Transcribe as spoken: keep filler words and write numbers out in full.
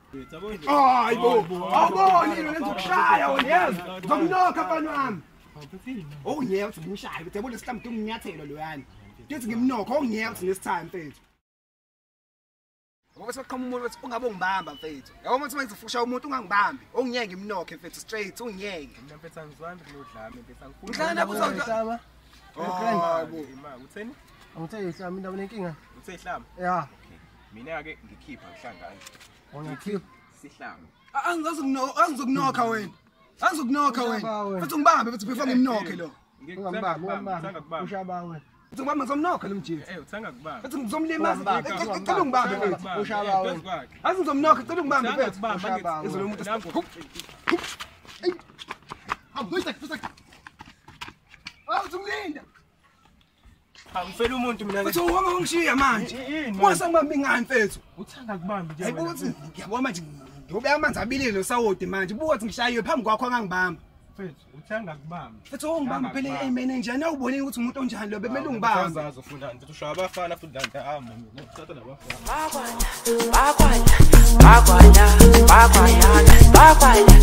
Hayi bo. Awuboni yini ngizokushaya wena yazi. Ngizomnokha mfana wami. Oh ngiyeke uthi ngimshaya ukuthi yabona isihlambu nginyathelo loyani. Ngithi ngimnokho ongiyeke uthi nesitime mfethu. Ngoba seqhamu umuntu wathi ungabe ungibamba mfethu. Yabo manje mangizifusha umuntu ungangibambi. Ongiyeke ngimnokhe mfethu straight ungiyeke. Mina mfethu angizwani nodlame mfethu angifuni. Ngidlala nabo uzodlama. Oh ima utheni? Angithe ihlamba indaba nenkinga. Uthe ihlamba? Ya. Mina ke ngikhipha ngihlangana. Ongakhipha sihlamba. Angizazi kunokha, angizokunokha wena. Angizokunokha wena. Futhi ngibambe futhi before ngimnokhe lo. Ungambamba, ungambamba. Ushaba wena. Futhi ngibambe ngizomnokha lo mjini. Eh uthanga kubamba. Futhi ngizomlimaza. Cela ungibambe mfethu. Ushaba wena. Azi ngizomnokha, cela ungibambe mfethu. Ushaba Izolo wena. umuntu. Ey. Awuyisa futhi. Awu zumlinda. Angifela umuntu mina Futhi uhamba ungishiya manje. Wasangibambe ingane mfethu. uthanda kubamba nje. Hayibo uthi ngiyabona manje ngiyobe amanzi abilile nosawodi manje. Buka uthi ngishayiwe phambi kwakho angangibamba. Mfethu uthanda kubamba. Futhi ungibamba phela eyimene nje nawubonile ukuthi umuntu onjani lo bemele ungibamba. Uzazi ufunda mfethu ushaya abafana futhi lanta hamba mina uthatha labafana. Bakwanya bakwanya bakwanya bakwanya